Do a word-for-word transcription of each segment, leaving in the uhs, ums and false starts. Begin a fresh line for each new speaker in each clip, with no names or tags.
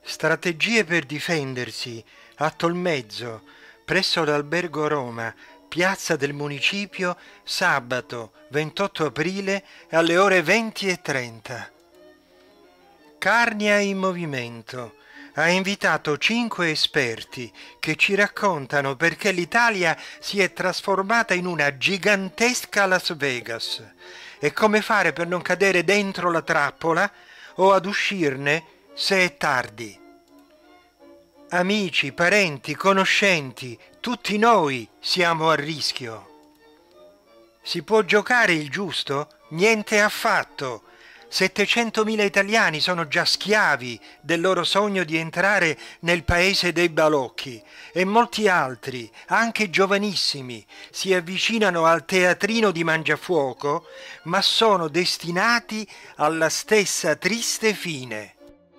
Strategie per difendersi, a Tolmezzo, presso l'Albergo Roma, piazza del Municipio, sabato ventotto aprile alle ore venti e trenta. Carnia in Movimento ha invitato cinque esperti che ci raccontano perché l'Italia si è trasformata in una gigantesca Las Vegas e come fare per non cadere dentro la trappola o ad uscirne se è tardi. Amici, parenti, conoscenti, tutti noi siamo a rischio. Si può giocare il giusto? Niente affatto. settecentomila italiani sono già schiavi del loro sogno di entrare nel paese dei balocchi e molti altri, anche giovanissimi, si avvicinano al teatrino di Mangiafuoco, ma sono destinati alla stessa triste fine.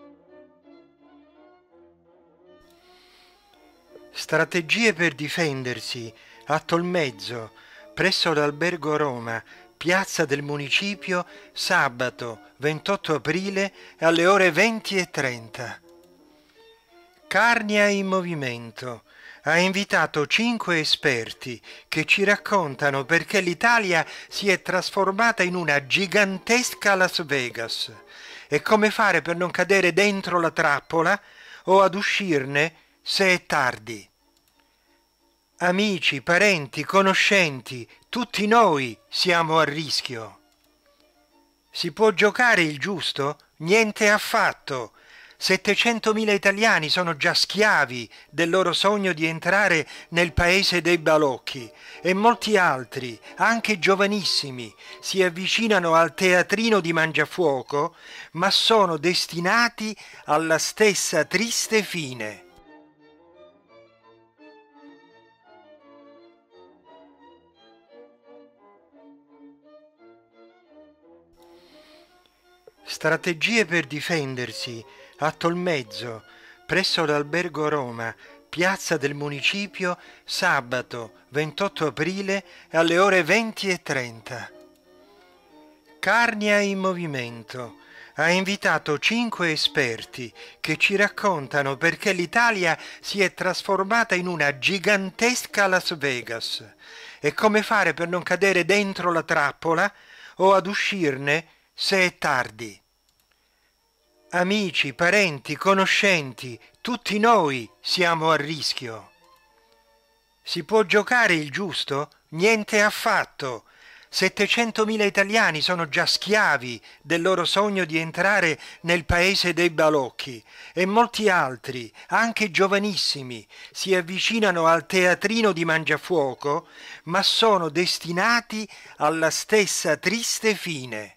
Strategie per difendersi, a Tolmezzo, presso l'Albergo Roma, piazza del Municipio, sabato ventotto aprile alle ore venti e trenta. Carnia in Movimento ha invitato cinque esperti che ci raccontano perché l'Italia si è trasformata in una gigantesca Las Vegas e come fare per non cadere dentro la trappola o ad uscirne se è tardi. Amici, parenti, conoscenti, tutti noi siamo a rischio. Si può giocare il giusto? Niente affatto. settecentomila italiani sono già schiavi del loro sogno di entrare nel paese dei balocchi e molti altri, anche giovanissimi, si avvicinano al teatrino di Mangiafuoco, ma sono destinati alla stessa triste fine. Strategie per difendersi, a Tolmezzo, presso l'Albergo Roma, piazza del Municipio, sabato ventotto aprile alle ore venti e trenta. Carnia in Movimento ha invitato cinque esperti che ci raccontano perché l'Italia si è trasformata in una gigantesca Las Vegas e come fare per non cadere dentro la trappola o ad uscirne se è tardi. Amici, parenti, conoscenti, tutti noi siamo a rischio. Si può giocare il giusto? Niente affatto. settecentomila italiani sono già schiavi del loro sogno di entrare nel paese dei balocchi e molti altri, anche giovanissimi, si avvicinano al teatrino di Mangiafuoco, ma sono destinati alla stessa triste fine.